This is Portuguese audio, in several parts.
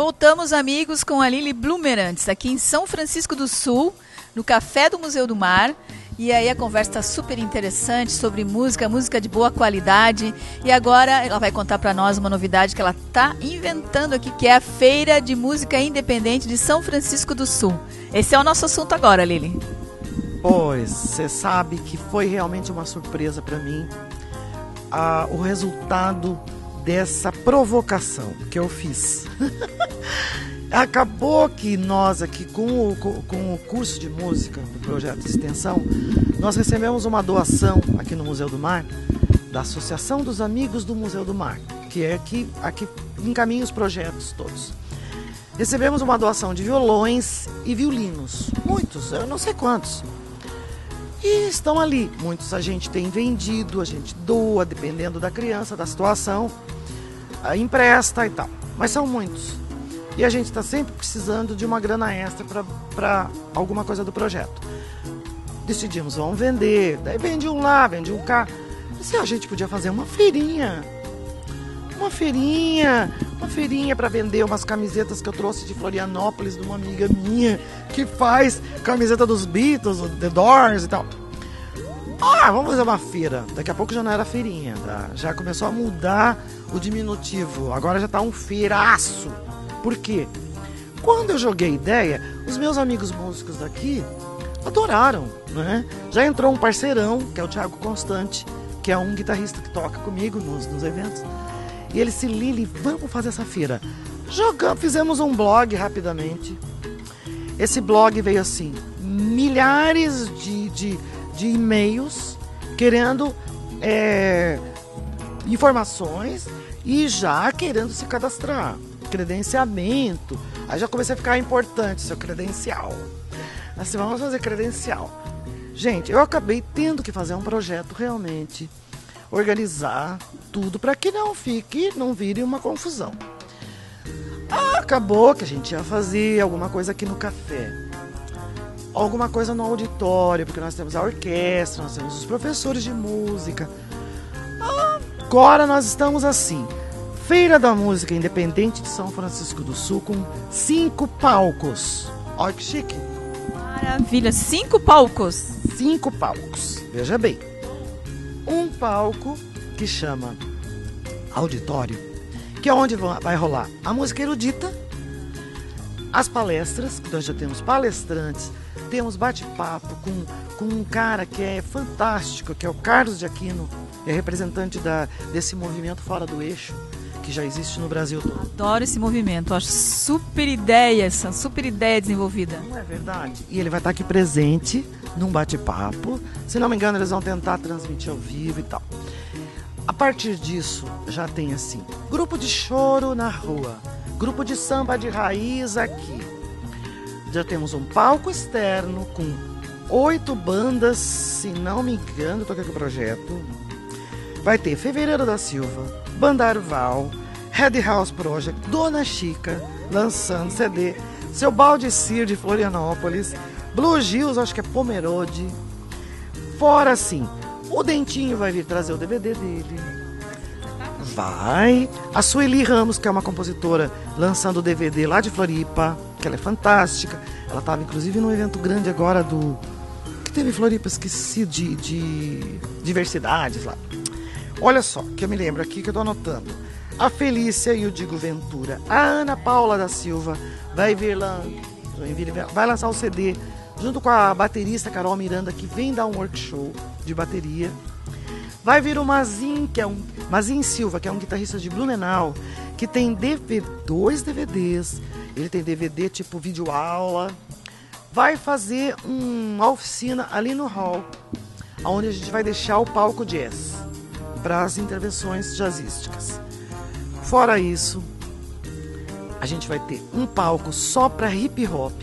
voltamos, amigos, com a Lili Blumerantes, aqui em São Francisco do Sul, no Café do Museu do Mar. E aí a conversa está super interessante sobre música, música de boa qualidade. E agora ela vai contar para nós uma novidade que ela está inventando aqui, que é a Feira de Música Independente de São Francisco do Sul. Esse é o nosso assunto agora, Lili. Pois, você sabe que foi realmente uma surpresa para mim o resultado dessa provocação que eu fiz. Acabou que nós aqui, com o curso de música do projeto de extensão, nós recebemos uma doação aqui no Museu do Mar, da Associação dos Amigos do Museu do Mar, que é aqui encaminha os projetos todos. Recebemos uma doação de violões e violinos, muitos, eu não sei quantos. E estão ali, muitos a gente tem vendido, a gente doa, dependendo da criança, da situação, empresta e tal, mas são muitos. E a gente está sempre precisando de uma grana extra para alguma coisa do projeto. Decidimos, vamos vender, daí vende um lá, vende um cá. E a gente podia fazer uma feirinha para vender umas camisetas que eu trouxe de Florianópolis, de uma amiga minha, que faz camiseta dos Beatles, The Doors e tal. Vamos fazer uma feira. Daqui a pouco já não era feirinha, tá? Já começou a mudar o diminutivo, agora já tá um feiraço. Por quê? Quando eu joguei ideia, os meus amigos músicos daqui adoraram, né? Já entrou um parceirão, que é o Thiago Constante, que é um guitarrista que toca comigo nos eventos. E ele disse, Lili, vamos fazer essa feira. Fizemos um blog rapidamente. Esse blog veio assim, milhares de e-mails querendo informações e já querendo se cadastrar. Credenciamento. Aí já comecei a ficar importante seu credencial. Assim, vamos fazer credencial. Gente, eu acabei tendo que fazer um projeto realmente, organizar tudo para que não vire uma confusão. Acabou que a gente ia fazer alguma coisa aqui no café, alguma coisa no auditório, porque nós temos a orquestra, nós temos os professores de música. Agora nós estamos assim, Feira da Música Independente de São Francisco do Sul, com 5 palcos. Olha que chique. Maravilha, 5 palcos. 5 palcos, veja bem. Um palco que chama auditório, que é onde vai rolar a música erudita, as palestras, que nós já temos palestrantes, temos bate-papo com um cara que é fantástico, que é o Carlos de Aquino, é representante desse movimento Fora do Eixo, que já existe no Brasil todo. Adoro esse movimento, acho super ideia desenvolvida. Não é verdade? E ele vai estar aqui presente num bate-papo. Se não me engano, eles vão tentar transmitir ao vivo e tal. A partir disso, já tem assim, grupo de choro na rua, grupo de samba de raiz aqui. Já temos um palco externo com 8 bandas, se não me engano, estou aqui com o projeto. Vai ter Fevereiro da Silva, Banda Arval, Red House Project, Dona Chica, lançando CD, Seu Baldecir de Florianópolis, Blue Gills, acho que é Pomerode. Fora assim, o Dentinho vai vir trazer o DVD dele. Vai. A Sueli Ramos, que é uma compositora, lançando o DVD lá de Floripa, que ela é fantástica. Ela estava inclusive num evento grande agora que teve em Floripa, esqueci de diversidades lá. Olha só, que eu me lembro aqui que eu tô anotando. A Felícia e o Digo Ventura. A Ana Paula da Silva vai lançar o CD junto com a baterista Carol Miranda, que vem dar um workshop de bateria. Vai vir o Mazin, Mazin Silva, que é um guitarrista de Blumenau, que tem 2 DVDs. Ele tem DVD tipo vídeo aula. Vai fazer uma oficina ali no hall, onde a gente vai deixar o palco jazz para as intervenções jazzísticas. Fora isso, a gente vai ter um palco só para hip hop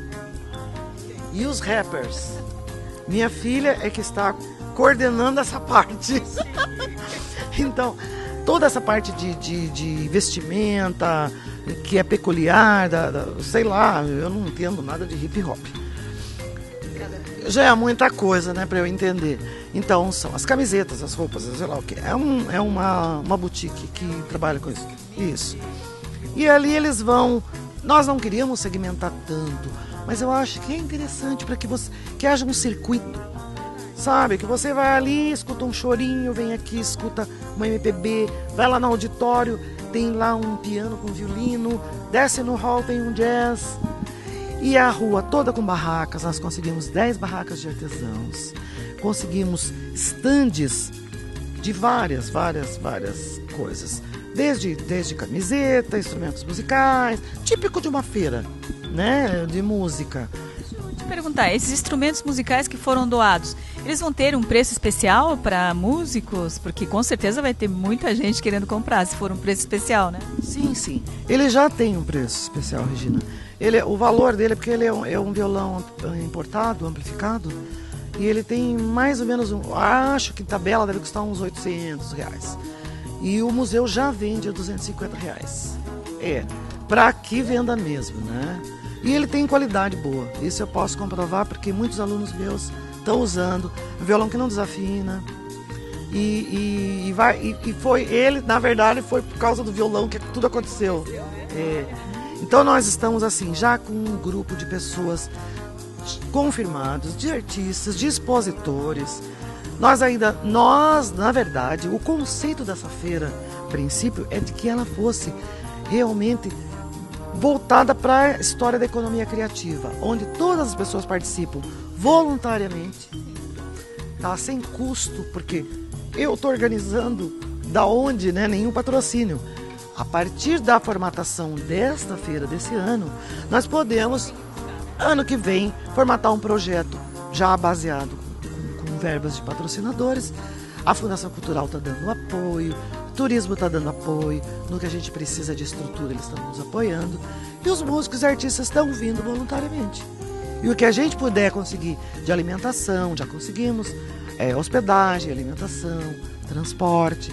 e os rappers. Minha filha é que está coordenando essa parte. Então, toda essa parte de vestimenta que é peculiar, sei lá, eu não entendo nada de hip hop. Já é muita coisa, né, para eu entender. Então, são as camisetas, as roupas, sei lá o que. É uma boutique que trabalha com isso. Isso. E ali eles vão... Nós não queríamos segmentar tanto, mas eu acho que é interessante para que haja um circuito, sabe? Que você vai ali, escuta um chorinho, vem aqui, escuta uma MPB, vai lá no auditório, tem lá um piano com violino, desce no hall, tem um jazz. E a rua toda com barracas, nós conseguimos 10 barracas de artesãos, conseguimos estandes de várias coisas. Desde camiseta, instrumentos musicais, típico de uma feira, né, de música. Deixa eu perguntar, esses instrumentos musicais que foram doados, eles vão ter um preço especial para músicos? Porque com certeza vai ter muita gente querendo comprar, se for um preço especial, né? Sim. Ele já tem um preço especial, Regina. O valor dele, porque ele é um violão importado, amplificado, e ele tem mais ou menos, acho que tabela deve custar uns R$800. E o museu já vende a R$250. Para que venda mesmo, né? E ele tem qualidade boa. Isso eu posso comprovar porque muitos alunos meus estão usando. Violão que não desafina. E foi ele, na verdade, foi por causa do violão que tudo aconteceu. Então nós estamos assim, já com um grupo de pessoas confirmados, de artistas, de expositores. Nós, na verdade, o conceito dessa feira, a princípio, é de que ela fosse realmente voltada para a história da economia criativa, onde todas as pessoas participam voluntariamente, tá? Sem custo, porque eu estou organizando da onde, né? Nenhum patrocínio. A partir da formatação desta feira, desse ano, nós podemos, ano que vem, formatar um projeto já baseado com verbas de patrocinadores. A Fundação Cultural está dando apoio, o turismo está dando apoio, no que a gente precisa de estrutura eles estão nos apoiando, e os músicos e artistas estão vindo voluntariamente. E o que a gente puder conseguir de alimentação, já conseguimos, hospedagem, alimentação, transporte.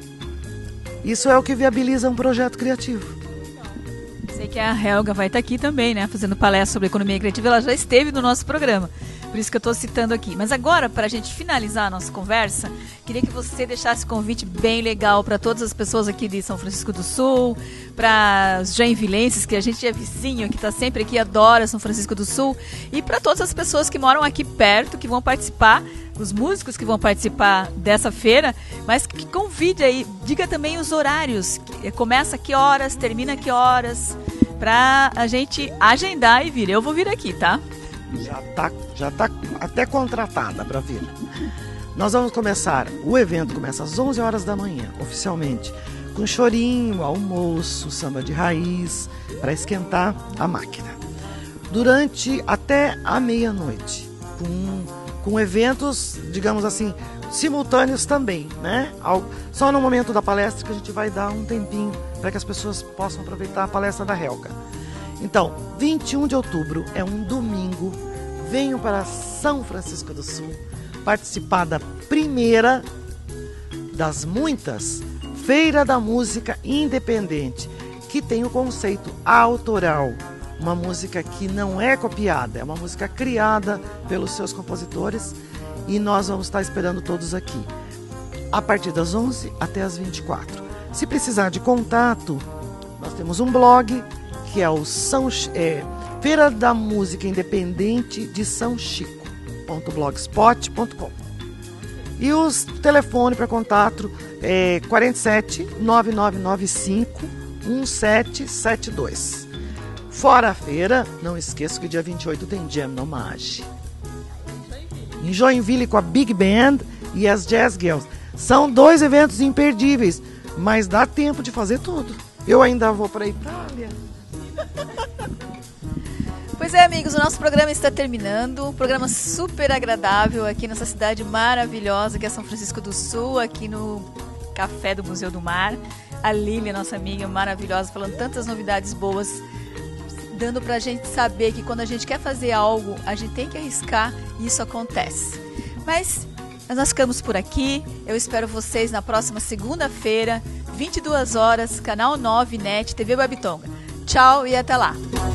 Isso é o que viabiliza um projeto criativo. Sei que a Helga vai estar aqui também, né, fazendo palestra sobre economia criativa. Ela já esteve no nosso programa, por isso que eu estou citando aqui. Mas agora, para a gente finalizar a nossa conversa, queria que você deixasse um convite bem legal para todas as pessoas aqui de São Francisco do Sul, para os joinvilenses, que a gente é vizinho, que está sempre aqui, adora São Francisco do Sul, e para todas as pessoas que moram aqui perto, que vão participar, os músicos que vão participar dessa feira, mas que convide aí, diga também os horários, começa que horas, termina que horas, para a gente agendar e vir. Eu vou vir aqui, tá? Já tá até contratada para vir. Nós vamos começar, o evento começa às 11 horas da manhã, oficialmente, com chorinho, almoço, samba de raiz, para esquentar a máquina. Durante até a meia-noite, com eventos, digamos assim, simultâneos também, né? Só no momento da palestra que a gente vai dar um tempinho para que as pessoas possam aproveitar a palestra da Helga. Então, 21 de outubro é um domingo, venham para São Francisco do Sul participar da primeira das muitas Feira da Música Independente, que tem o conceito autoral. Uma música que não é copiada, é uma música criada pelos seus compositores, e nós vamos estar esperando todos aqui, a partir das 11 até as 24. Se precisar de contato, nós temos um blog, que é o Feira da Música Independente de São Chico.blogspot.com. E o telefone para contato é 47 9995 1772. Fora a feira, não esqueça que dia 28 tem Jam no Mage. Em Joinville com a Big Band e as Jazz Girls. São 2 eventos imperdíveis, mas dá tempo de fazer tudo. Eu ainda vou para a Itália. Pois é, amigos, o nosso programa está terminando. Um programa super agradável aqui nessa cidade maravilhosa que é São Francisco do Sul, aqui no Café do Museu do Mar. A Lília, nossa amiga maravilhosa, falando tantas novidades boas, dando pra gente saber que quando a gente quer fazer algo, a gente tem que arriscar e isso acontece. Mas nós ficamos por aqui. Eu espero vocês na próxima segunda-feira, 22 horas, canal 9 NET, TV Babitonga. Tchau e até lá!